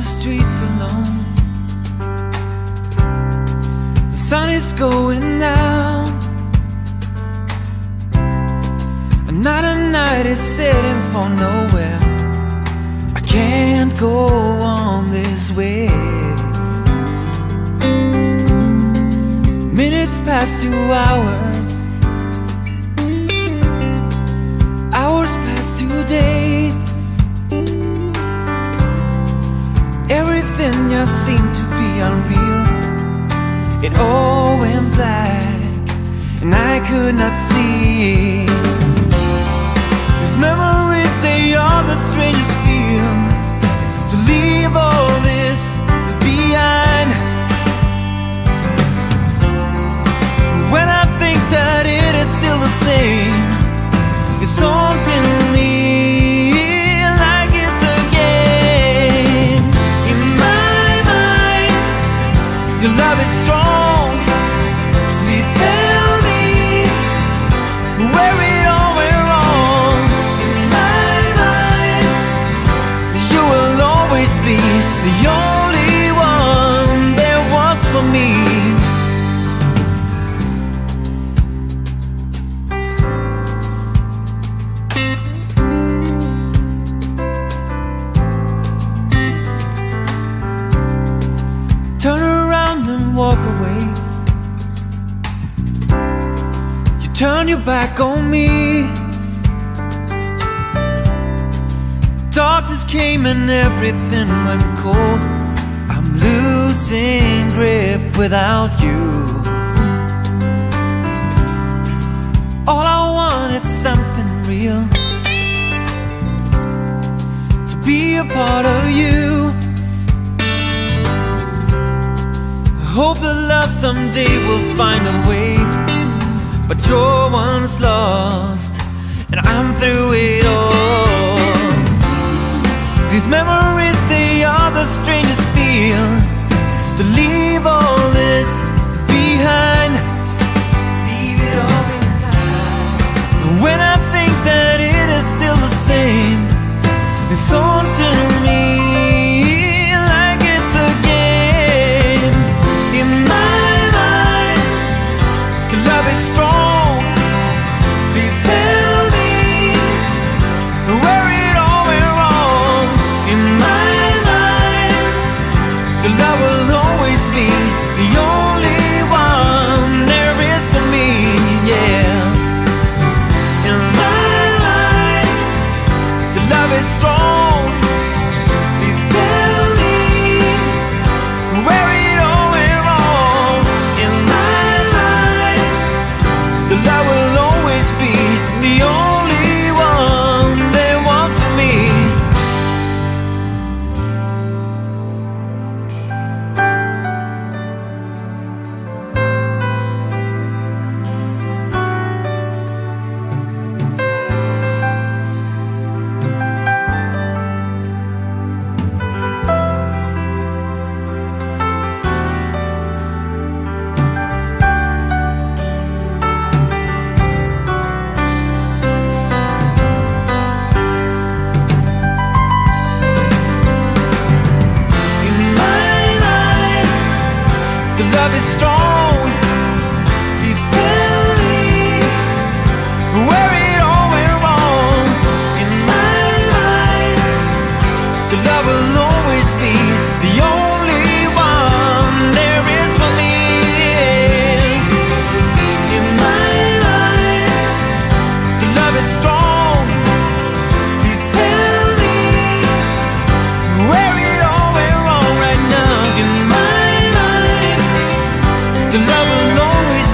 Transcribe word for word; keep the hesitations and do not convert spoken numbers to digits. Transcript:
streets alone. The sun is going down. Another night is setting for nowhere. I can't go on this way. Minutes past two hours, hours past two days. Everything just seemed to be unreal. It all went black and I could not see. These memories, they are the strangest feel. To leave all this behind. When I think that it is still the same, it's haunting me like it's a game. In my mind, your love is strong. Please tell me where it all went wrong. In my mind, you will always be the only one there was for me. Turn around and walk away. You turn your back on me. Darkness came and everything went cold. I'm losing grip without you. All I want is something real, to be a part of you. Hope that love someday will find a way, but your one's lost, and I'm through it all. These memories, they are the strangest feel. To leave all this behind, leave it all behind. When I think that it is still the same, it's haunting me like it's a game. In my mind, your love is strong. Please tell me where it all went wrong. In my mind, your love will always be the only one there is for me, yeah. In my mind, your love is strong. Please tell me where it all went wrong. In my mind, your love will always be the only one there was for me. Your love is strong. Please tell me where it all went wrong. In my mind, your love will always be the only one there is for me. In my mind, your love is strong. Please tell me where it all went wrong right now. In my the love will always